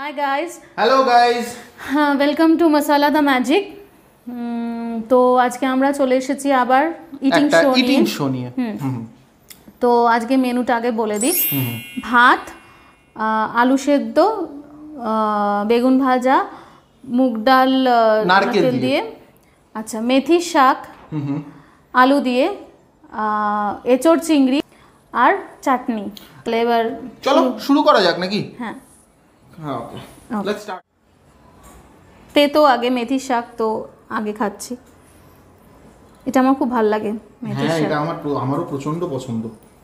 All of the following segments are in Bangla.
Hi guys, hello guys, welcome to masala the magic. তো আজকে আমরা চলে এসেছি আবার ইটিং একটা শো ইটিং নিয়ে। শো নিয়ে। তো আজকে মেনুটা আগে বলে দিই। ভাত, আলু সেদ্ধ, বেগুন ভাজা, মুগ ডাল নারকেল দিয়ে, আচ্ছা মেথির শাক, আলু দিয়ে, এঁচড় চিংড়ি আর চাটনি। এবার চলো শুরু করা যাক নাকি? হ্যাঁ, ওকে, লেটস স্টার্ট। তেতো আগে মেথির শাক তো আগে খাচ্ছি। এটা আমার খুব ভালো লাগে মেথির হ্যাঁ, শাক। এটা আমারও প্রচন্ড পছন্দ।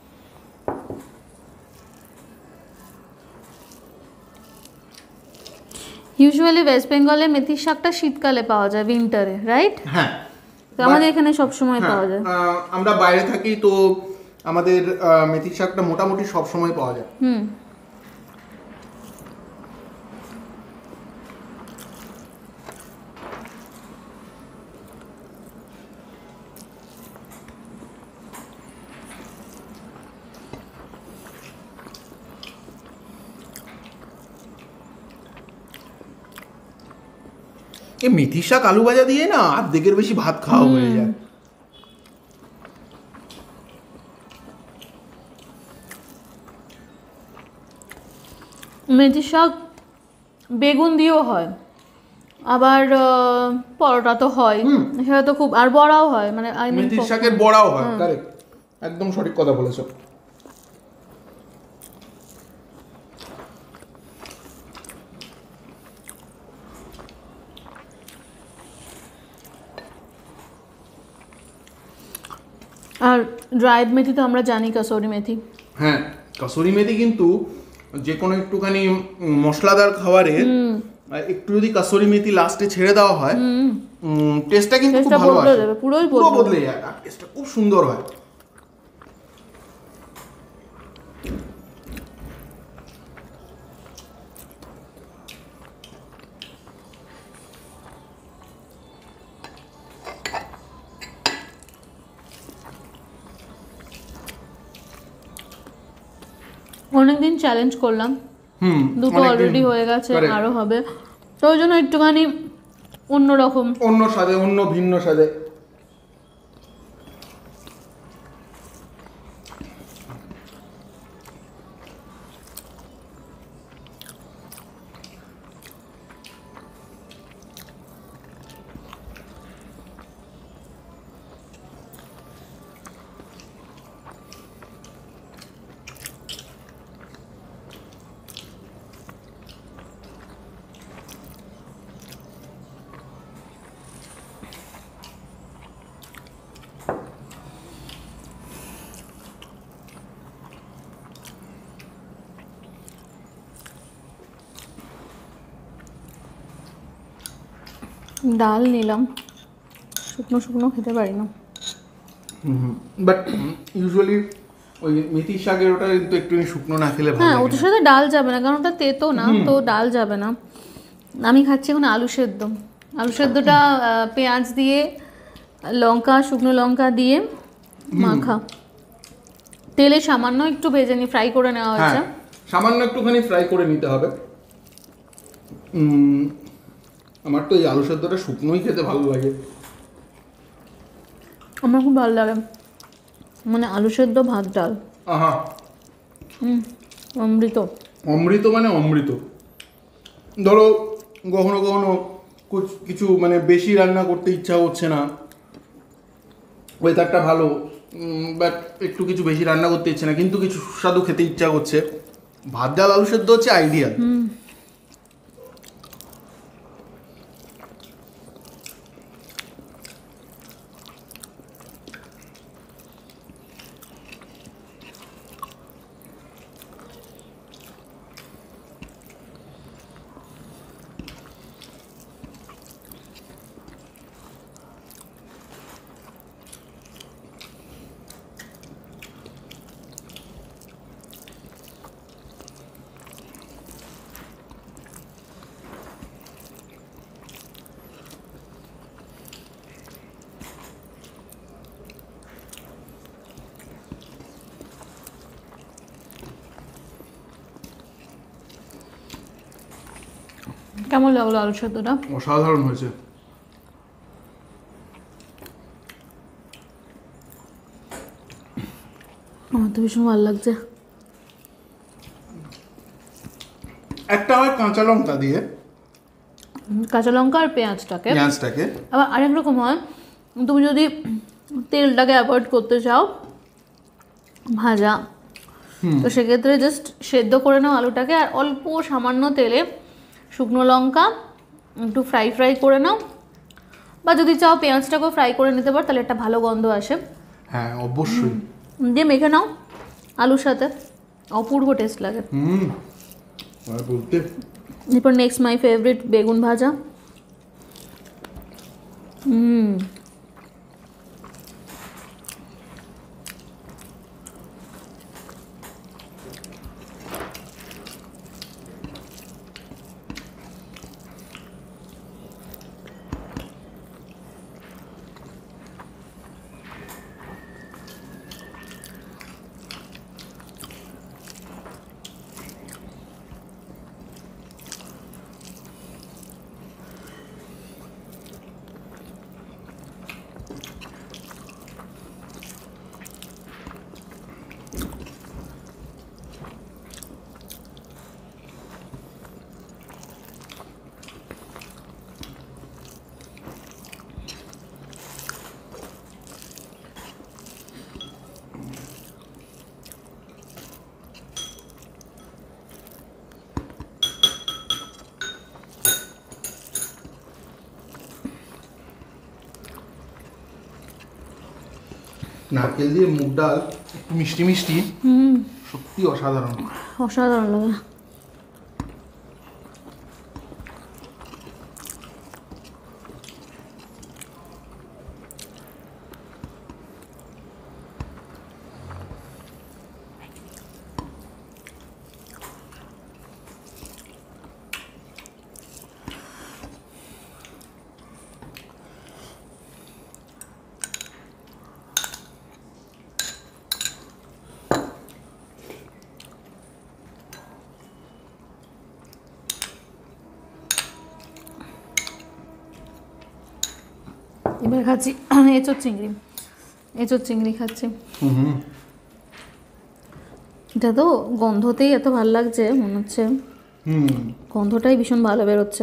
ইউজুয়ালি ওয়েস্ট বেঙ্গলে মেথির শাকটা শীতকালে পাওয়া যায়, উইন্টারে, রাইট? হ্যাঁ, তো আমাদের এখানে সব সময় পাওয়া যায়। আমরা বাইরে থাকি তো আমাদের মেথির শাকটা মোটামুটি সব সময় পাওয়া যায়। এই মেথির শাক আলু ভাজা দিয়ে না অর্ধেকের বেশি ভাত খাওয়া হয়ে যায়। মেথির শাক বেগুন দিয়েও হয়, আবার পরোটা তো হয়, সেটা তো খুব, আর বড়াও হয়, মানে মেথির শাকের বড়াও হয়, কারেক্ট, একদম সঠিক কথা বলেছো। আর ড্রাইড মেথি তো আমরা জানি, কাসুরি মেথি। হ্যাঁ, কাসুরি মেথি কিন্তু যে কোনো একটুখানি মশলাদার খাবারে একটু যদি কাসুরি মেথি লাস্টে ছেড়ে দেওয়া হয়, টেস্টটা কিন্তু খুব ভালো আসে, পুরো বদলে যায়, আর টেস্টটা খুব সুন্দর হয়। অনেকদিন চ্যালেঞ্জ করলাম, দুটো অলরেডি হয়ে গেছে, আরো হবে, তো ওই জন্য একটুখানি অন্যরকম, অন্য স্বাদে, অন্য ভিন্ন স্বাদে। ডাল নিলাম, শুকনো শুকনো খেতে পারি না, বাট ইউজুয়ালি ওই মেথির শাকের ওটা কিন্তু একটু শুকনো না খেলে ভালো হ্যাঁ, লাগে। ওটার সাথে ডাল যাবে না, কারণ ওটা তেতো না, তো ডাল যাবে না। আমি খাচ্ছি এখন আলু সেদ্ধ। আলু সেদ্ধটা পেঁয়াজ দিয়ে, লঙ্কা, শুকনো লঙ্কা দিয়ে মাখা, তেলে সামান্য একটু ভেজে নি, ফ্রাই করে নেওয়া হয়েছে। সামান্য একটুখানি ফ্রাই করে নিতে হবে। আমার তো এই আলু সেদ্ধটা শুকনোই খেতে ভালো লাগে। আমার খুব ভালো লাগে, মানে আলু সেদ্ধ, ভাত, ডাল, আহা, অমৃত। অমৃত মানে অমৃত। ধরো কখনো কখনো কিছু মানে বেশি রান্না করতে ইচ্ছা হচ্ছে না, ওয়েদারটা ভালো, বাট একটু কিছু বেশি রান্না করতে ইচ্ছে না, কিন্তু কিছু সুস্বাদু খেতে ইচ্ছা করছে, ভাত ডাল আলু সেদ্ধ হচ্ছে আইডিয়াল। কেমন লাগলো আলু সেদ্ধটা? অসাধারণ হয়েছে। আমার তো ভীষণ ভালো লাগছে। একটা হয় কাঁচা লঙ্কা দিয়ে, কাঁচা লঙ্কা আর পেঁয়াজটাকে। পেঁয়াজটাকে আবার আরেক রকম হয়, তুমি যদি তেলটাকে অ্যাভয়েড করতে চাও ভাজা, তো সেক্ষেত্রে জাস্ট সেদ্ধ করে নাও আলুটাকে, আর অল্প সামান্য তেলে শুকনো লঙ্কা একটু ফ্রাই করে নাও, বা যদি চাও পেঁয়াজটাকেও ফ্রাই করে নিতে পারো, তাহলে একটা ভালো গন্ধ আসে। হ্যাঁ অবশ্যই। দিয়ে মেখে নাও আলুর সাথে, অপূর্ব টেস্ট লাগে। আর বলতে এরপর নেক্সট মাই ফেভারিট বেগুন ভাজা। নারকেল দিয়ে মুগ ডাল একটু মিষ্টি মিষ্টি, সত্যি অসাধারণ। অসাধারণ লাগে। এবার খাচ্ছি এঁচোড় চিংড়ি খাচ্ছি। এটা তো গন্ধতেই এত ভালো লাগছে, মনে হচ্ছে গন্ধটাই ভীষণ ভালো বেরোচ্ছে।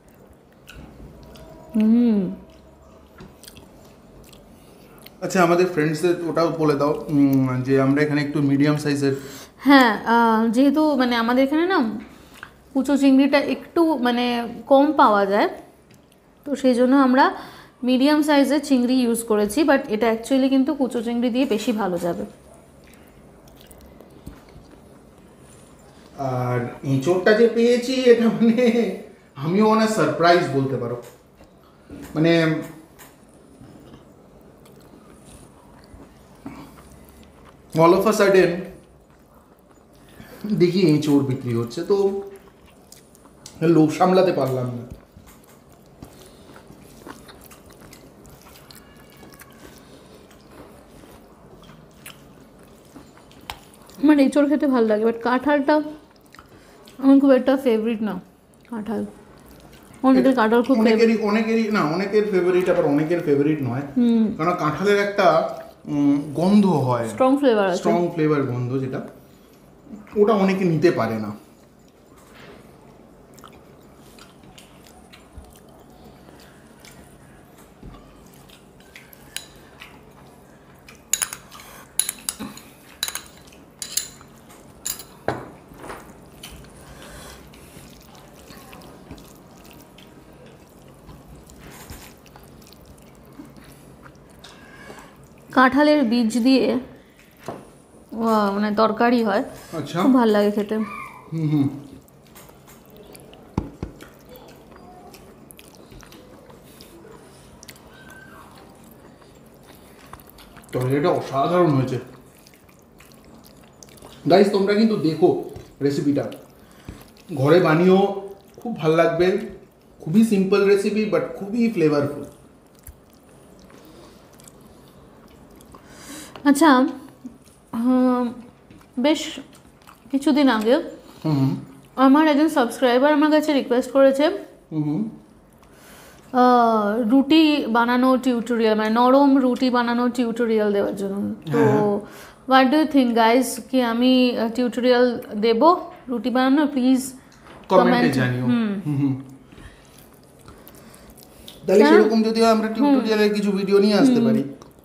আচ্ছা আমাদের ফ্রেন্ডসদের ওটাও বলে দাও যে আমরা এখানে একটু মিডিয়াম সাইজের। হ্যাঁ, যেহেতু মানে আমাদের এখানে না কুচো চিংড়িটা একটু মানে কম পাওয়া যায়, তো সেই জন্য আমরা মিডিয়াম সাইজের চিংড়ি ইউজ করেছি, বাট এটা অ্যাকচুয়ালি কিন্তু কুচো চিংড়ি দিয়ে বেশি ভালো যাবে। আর এঁচোড়টা যে পেয়েছি এটা মানে আমিও অনেক সারপ্রাইজ বলতে পারো, মানে অল অফ আ সাডেন দেখি এঁচোড় বিক্রি হচ্ছে, তো লোভ সামলাতে পারলাম না। আমার এঁচোড় খেতে ভালো লাগে, বাট কাঁঠালটা আমার খুব একটা ফেভারিট না। কাঁঠাল অনেকের কাঁঠাল খুব অনেকেরই না, অনেকের ফেভারিট আবার অনেকের ফেভারিট নয়, কারণ কাঁঠালের একটা গন্ধ হয়, স্ট্রং ফ্লেভার গন্ধ, যেটা ওটা অনেকে নিতে পারে না। কাঁঠালের বীজ দিয়ে মানে তরকারি হয়, আচ্ছা খুব ভালো লাগে খেতে। তরকারিটা অসাধারণ হয়েছে গাইস, তোমরা কিন্তু দেখো রেসিপিটা, ঘরে বানিয়েও খুব ভালো লাগবে। খুবই সিম্পল রেসিপি বাট খুবই ফ্লেভারফুল। আচ্ছা, বেশ কিছুদিন আগে আমার একজন সাবস্ক্রাইবার আমার কাছে রিকোয়েস্ট করেছে রুটি বানানো টিউটোরিয়াল, মানে নরম রুটি বানানো টিউটোরিয়াল দেওয়ার জন্য। তো what do you think guys, কি আমি টিউটোরিয়াল দেব রুটি বানানো? প্লিজ কমেন্টে জানিও। তাহলে সেরকম যদি আমরা টিউটোরিয়ালের কিছু ভিডিও নিয়ে আসতে পারি।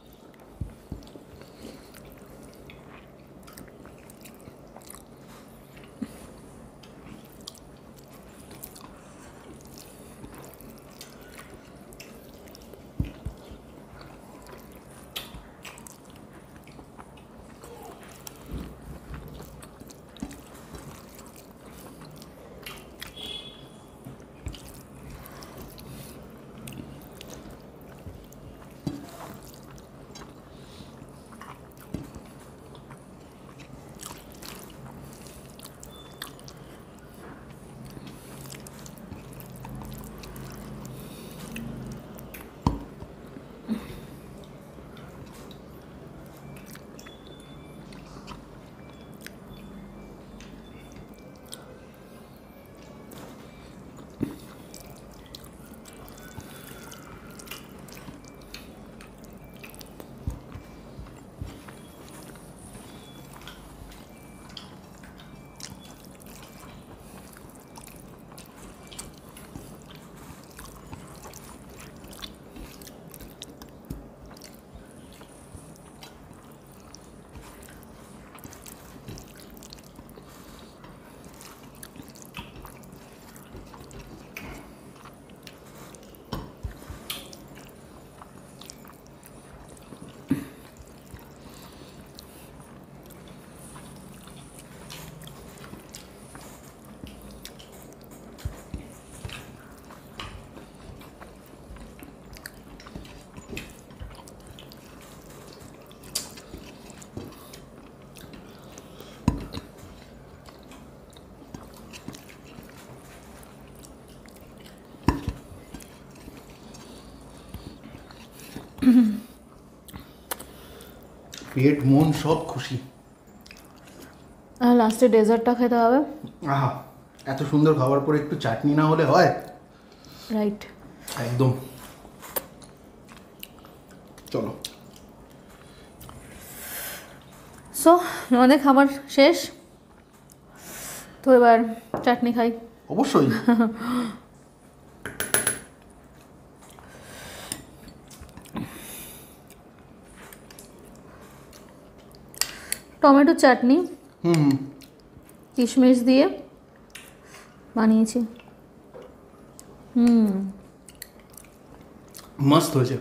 পেট মন সব খুশি। লাস্টে ডেজার্টটা খেতে হবে। আহা, এত সুন্দর খাবার পরে একটু চাটনি না হলে হয়? রাইট, একদম। চলো। সো আমাদের খাবার শেষ, তো এবার চাটনি খাই। অবশ্যই। টমেটো চাটনি কিশমিশ দিয়ে বানিয়েছি। মস্ত হয়েছে।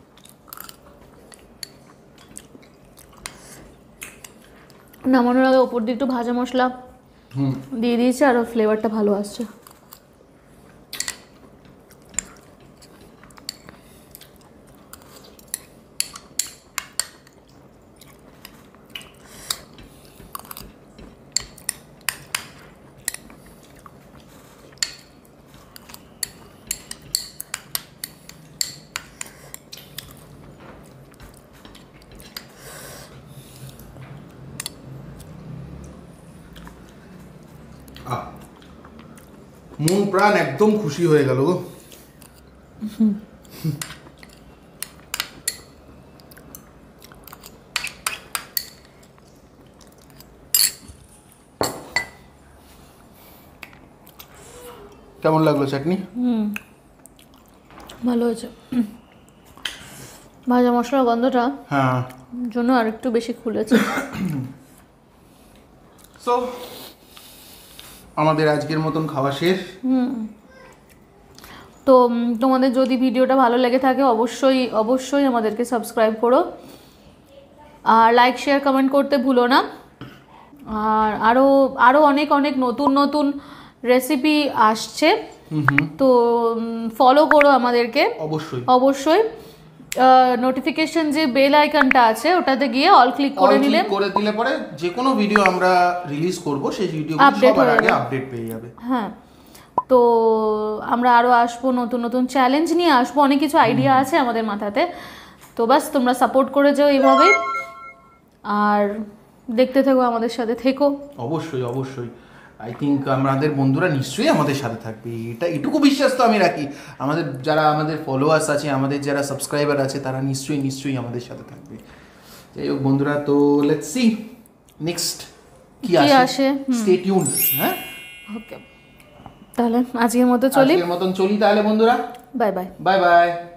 নামানোর আগে ওপর দিয়ে একটু ভাজা মশলা দিয়ে দিয়েছি, আরও ফ্লেভারটা ভালো আসছে। মন প্রাণ একদম খুশি হয়ে গেল গো। কেমন লাগলো চাটনি? ভালো হয়েছে। ভাজা মশলার গন্ধটা হ্যাঁ জন্য আর একটু বেশি খুলেছে। সো আমাদের আজকের মতন খাওয়া শেষ। তো তোমাদের যদি ভিডিওটা ভালো লেগে থাকে অবশ্যই অবশ্যই আমাদেরকে সাবস্ক্রাইব করো, আর লাইক শেয়ার কমেন্ট করতে ভুলো না। আর আরও আরও অনেক অনেক নতুন নতুন রেসিপি আসছে, তো ফলো করো আমাদেরকে অবশ্যই অবশ্যই। নোটিফিকেশন যে বেল আইকনটা আছে ওটাতে গিয়ে অল ক্লিক করে দিলে পরে যে কোনো ভিডিও আমরা রিলিজ করব সেই ভিডিওগুলো সবার আগে আপডেট পেয়ে যাবে। হ্যাঁ, তো আমরা আরও আসবো, নতুন নতুন চ্যালেঞ্জ নিয়ে আসবো, অনেক কিছু আইডিয়া আছে আমাদের মাথাতে। তো বাস তোমরা সাপোর্ট করে যাও এইভাবেই, আর দেখতে থেকো, আমাদের সাথে থেকো। অবশ্যই অবশ্যই। আই থিঙ্ক আমাদের বন্ধুরা নিশ্চয়ই আমাদের সাথে থাকবে, এটুকু বিশ্বাস তো আমি রাখি। যারা আমাদের ফলোয়ার্স আছে, আমাদের যারা সাবস্ক্রাইবার আছে, তারা নিশ্চয়ই আমাদের সাথে থাকবে। যাই হোক বন্ধুরা, তো লেটস সি নেক্সট কি আসে, স্টে টিউনড। হ্যাঁ, ওকে, তাহলে আজকের মতো চলি তাহলে বন্ধুরা, বাই বাই। Bye bye.